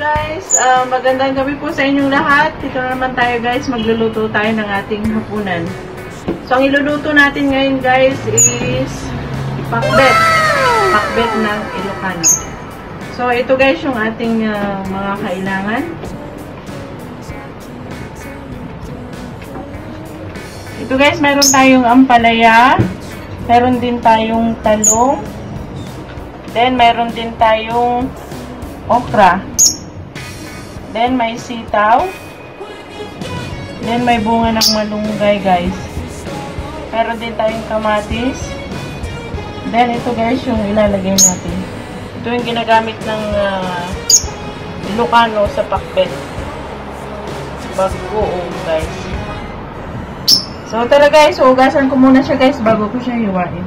Guys, magandang gabi po sa inyong lahat. Dito na naman tayo guys, magluluto tayo ng ating hapunan. So, ang iluluto natin ngayon guys is pakbet. Pakbet ng Ilocano. So, ito guys yung ating mga kailangan. Ito guys, meron tayong ampalaya. Meron din tayong talong. Then, meron din tayong okra. Then, may sitaw. Then, may bunga ng malunggay, guys. Meron din tayong kamatis. Then, ito guys, yung ilalagay natin. Ito yung ginagamit ng Ilocano sa pakbet. Bagoong, guys. So, tara guys, hugasan ko muna siya, guys, bago ko siya hiwain.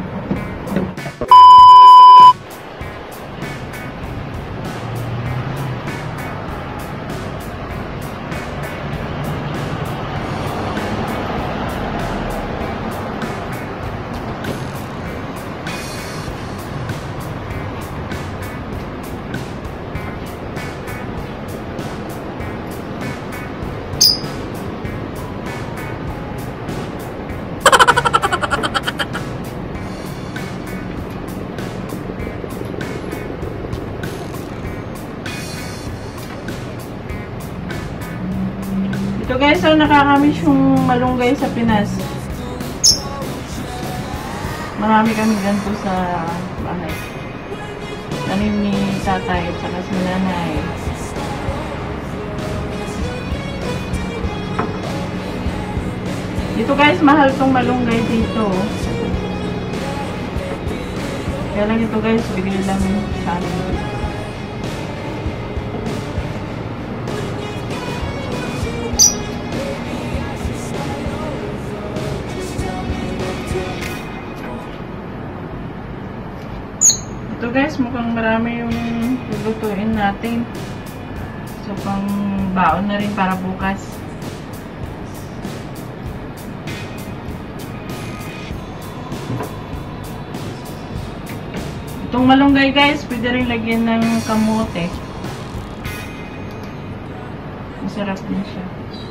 Ito guys, so nakakamiss yung malunggay sa Pinas. Marami kami ganito sa bahay. Tanim ni tatay at saka si nanay. Dito guys, mahal tong malunggay dito. Kaya lang ito guys, bigay lang sa amin. Ito guys, mukhang marami yung lulutuin natin. So, pang baon na rin para bukas. Itong malunggay guys, pwede rin lagyan ng kamote. Masarap din siya.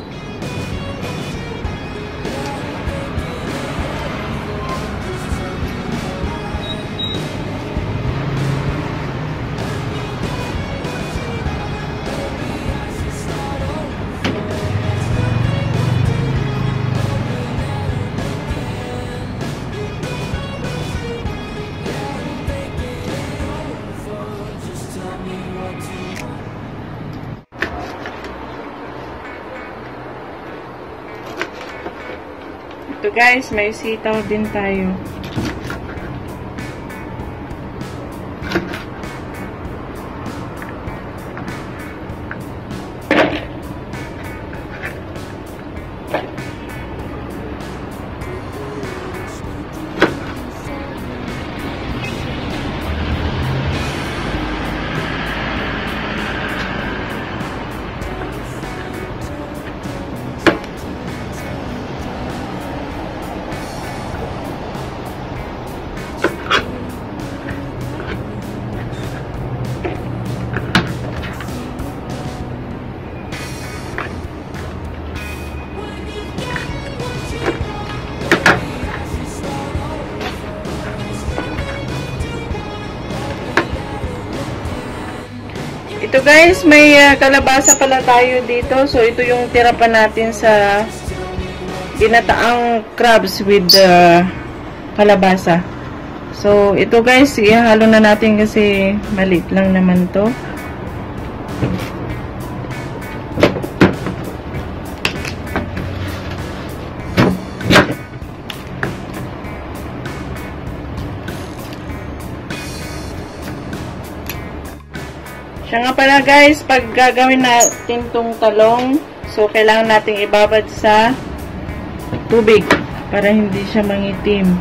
Ito guys, may sitaw din tayo. Ito guys, may kalabasa pala tayo dito. So, ito yung tira pa natin sa ginataang crabs with kalabasa. So, ito guys, ihalo na natin kasi maliit lang naman to. Siya nga pala guys, pag gagawin natin tong talong, so kailangan nating ibabad sa tubig para hindi siya mangitim.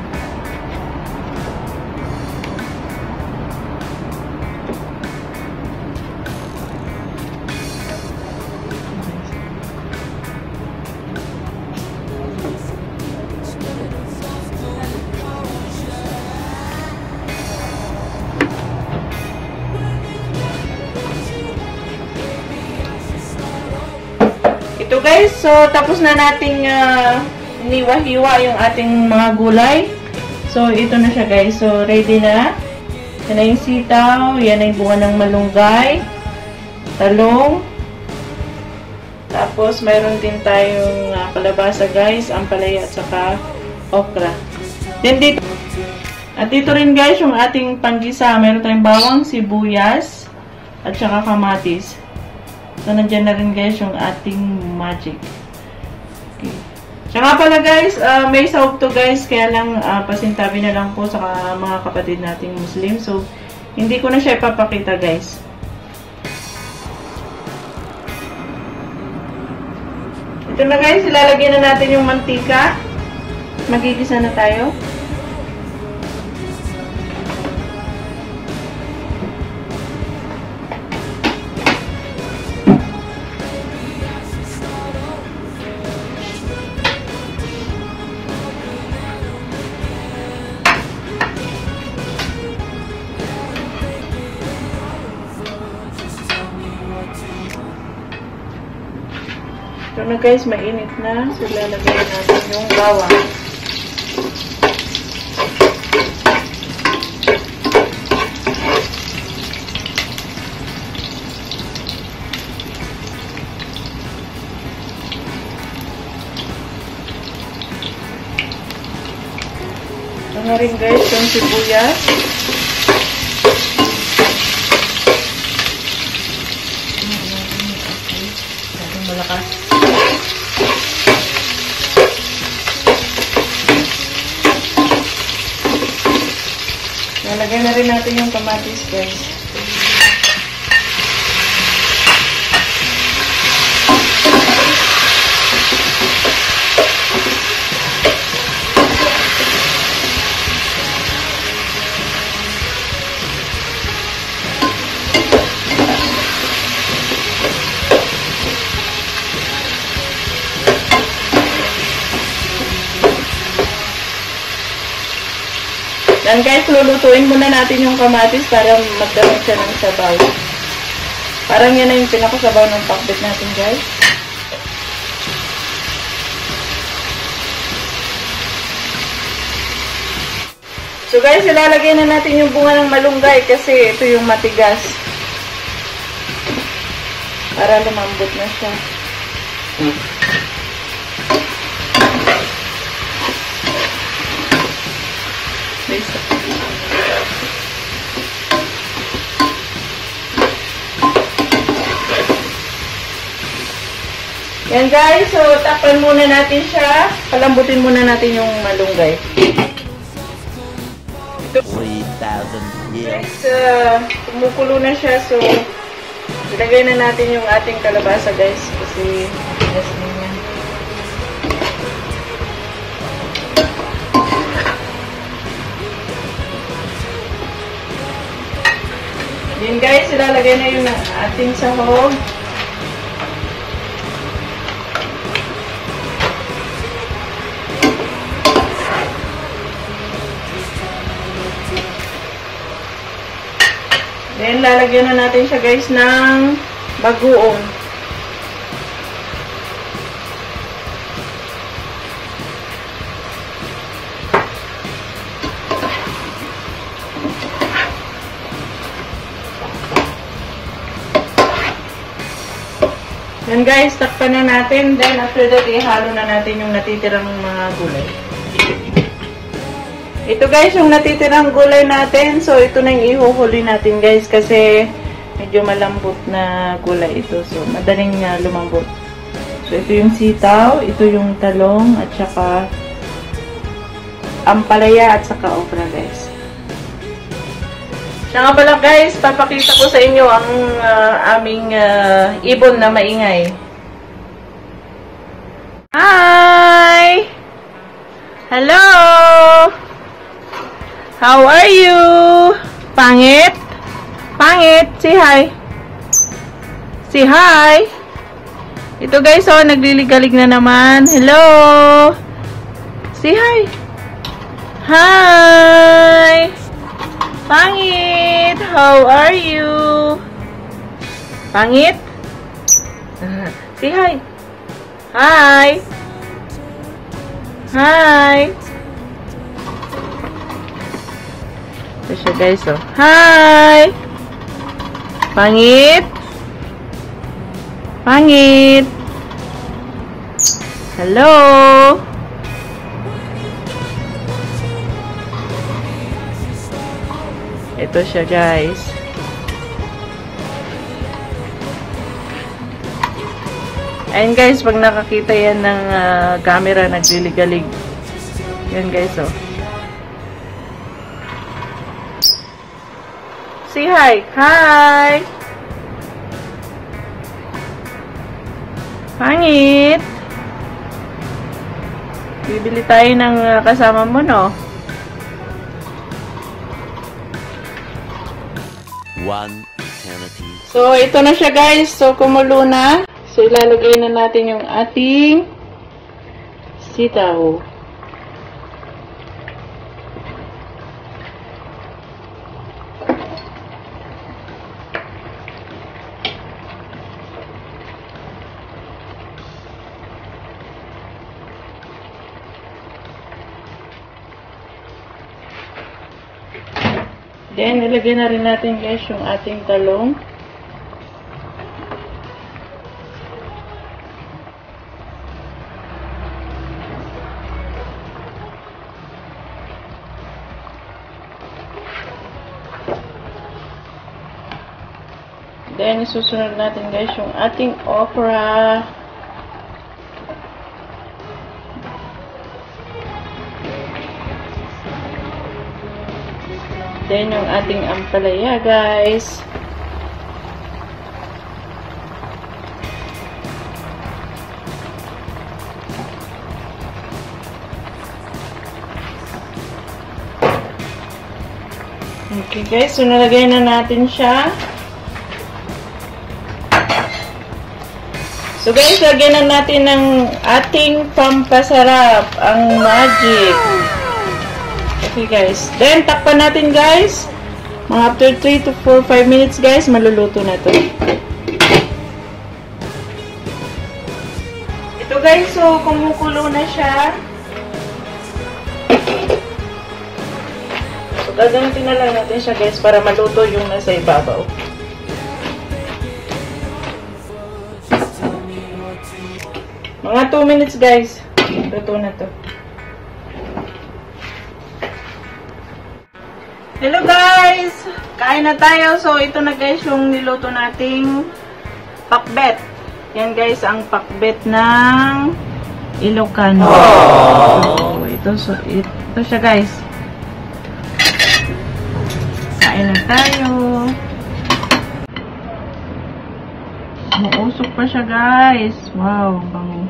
Ito guys, so tapos na nating niwa-hiwa yung ating mga gulay. So ito na siya guys. So ready na. Yan na yung sitaw, yan na yung bunga ng malunggay, talong. Tapos mayroon din tayong kalabasa guys, ampalaya at saka okra. Then dito, at dito rin guys yung ating panggisa. Mayroon tayong bawang, sibuyas, at saka kamatis. So nandiyan na rin guys yung ating magic. Okay. Tsaka pala guys, may sahog to guys, kaya lang pasintabi na lang po sa mga kapatid nating Muslim. So hindi ko na siya ipapakita guys. Ito na guys, ilalagay na natin yung mantika. Magigisa na tayo. Ito na guys, mainit na. So, lalagay natin yung bawang. Ito na rin guys, yung sibuyas. Malakas. Nalagay na rin natin yung kamatis guys. Yan guys, lulutuin muna natin yung kamatis para magdamag siya ng sabaw. Parang yan na yung pinakasabaw ng pakbet natin guys. So guys, ilalagay na natin yung bunga ng malunggay kasi ito yung matigas. Para lumambot na siya. Yan guys, so takpan muna natin siya. Palambutin muna natin yung malunggay. 3,000 years. Guys, kumukulo na siya. So, ilagay na natin yung ating kalabasa guys. Kasi, yes din yan. Yan guys, ilalagay na yung ating sahog. Then, lalagyan na natin siya guys ng bagoong. Yan guys, takpan na natin. Then, after that, ihalo na natin yung natitirang mga gulay. Ito guys, yung natitirang gulay natin. So, ito na yung ihuhuli natin guys. Kasi, medyo malambot na gulay ito. So, madaling lumambot. So, ito yung sitaw. Ito yung talong. At saka, ampalaya at saka okra guys. Siya nga pala guys, papakita ko sa inyo ang aming ibon na maingay. Hi! Hello! How are you? Pangit? Pangit? Say hi. Say hi. Ito guys, oh, nagliligalig na naman. Hello. Say hi. Hi. Pangit. How are you? Pangit? Say hi. Hi! Hi! Ito siya guys, oh. Hi! Pangit! Pangit! Hello! Ito siya guys. Ayun guys, pag nakakita yan ng camera, nagliligalig. Yan guys, oh. Say hi! Hi! Pangit! Bibili tayo ng kasama mo, no? One eternity. So, ito na siya guys. So, kumulo na. So, ilalagay na natin yung ating sitaw. Then, ilagay na rin natin guys yung ating talong. Then, isusunod natin guys yung ating okra. Then, yung ating ampalaya guys. Okay guys, so nalagay na natin siya. So guys, lagyan na natin ng ating pampasarap, ang magic. Okay guys. Then, takpan natin guys. Mga after 3 to 4-5 minutes guys, maluluto na to. Ito guys, so kumukulo na siya. So, gagamitin na lang natin siya guys para maluto yung nasa ibabaw. Mga 2 minutes guys. Luto na to. Hello guys! Kain na tayo. So ito na guys yung niluto nating pakbet. Yan guys ang pakbet ng Ilocano. So, ito siya guys. Kain na tayo. Mausok pa siya guys. Wow, bango.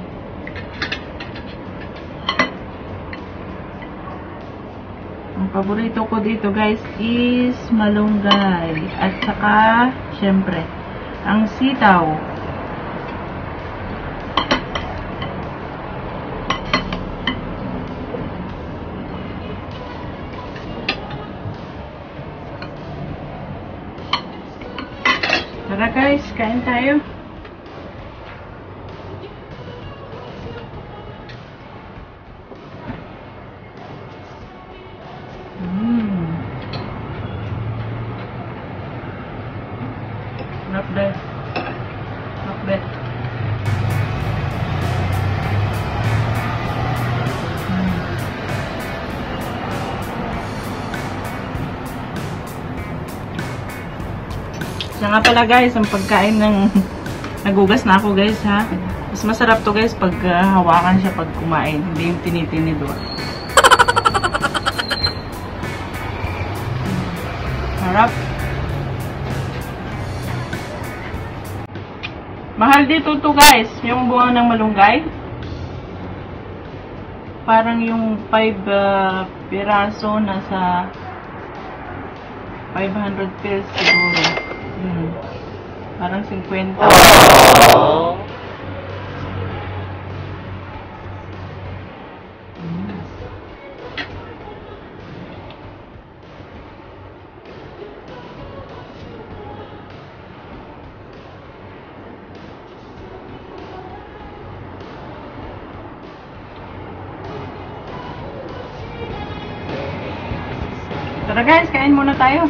Ang paborito ko dito guys is malunggay. At saka, syempre, ang sitaw. Tara guys, kain tayo. Not bad. Not bad. Siya nga pala guys, ang pagkain ng nagugas na ako guys ha. Mas masarap to guys pag hawakan siya pag kumain. Hindi yung tinitinid o. Harap. Mahal dito to guys, yung buwang ng malunggay. Parang yung 5 piraso nasa 500 pesos siguro. Parang 50. Tara guys, kain muna tayo.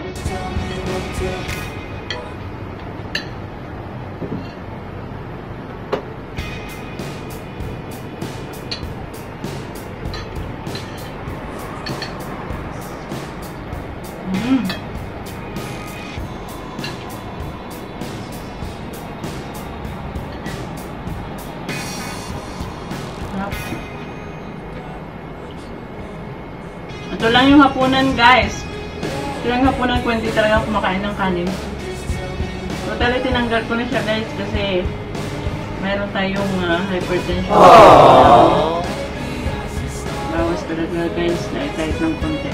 Ito lang yung hapunan guys. Ito lang yung hapunan ko, hindi talaga kumakain ng kanin. Totally tinanggal ko na siya guys kasi mayroon tayong hypertension. Bawas talaga guys, kahit ng konti.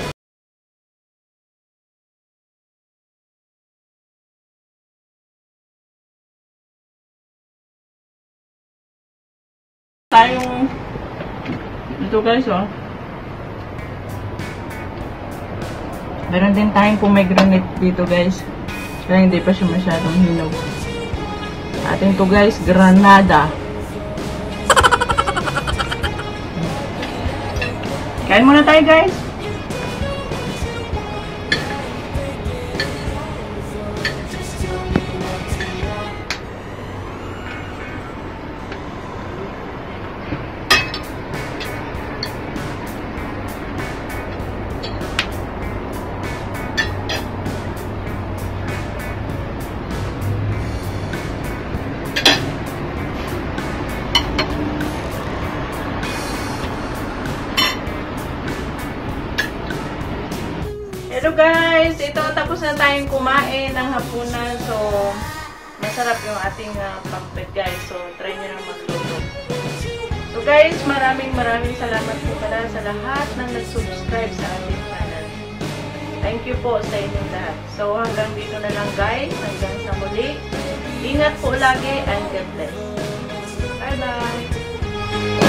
Tayong ito guys oh. Meron din tayong pomegranate dito guys. Kaya hindi pa siya masyadong hinog. Atin to guys, granada. Kain muna tayo guys. Hello guys! Ito, tapos na tayong kumain ng hapunan. So, masarap yung ating pakbet guys. So, try nyo lang magluto. So guys, maraming salamat po pala sa lahat ng nag-subscribe sa ating channel. Thank you po sa inyong lahat. So, hanggang dito na lang guys. Hanggang sa muli. Ingat po lagi and God bless. Bye-bye!